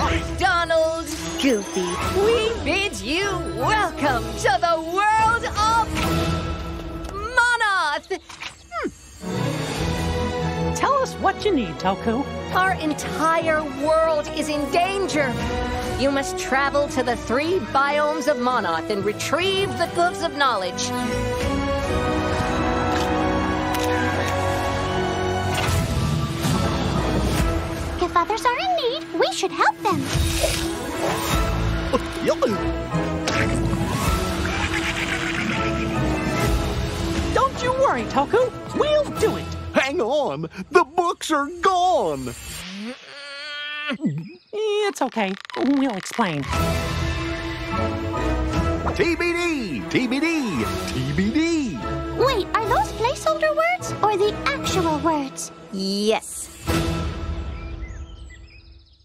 Donald, Goofy, we bid you welcome to the world of Monoth! Tell us what you need, Toku. Our entire world is in danger. You must travel to the 3 biomes of Monoth and retrieve the Hooves of Knowledge. If others are in need, we should help them. Don't you worry, Toku. We'll do it. Hang on! The books are gone! It's okay. We'll explain. TBD! TBD! TBD! Wait, are those placeholder words or the actual words? Yes.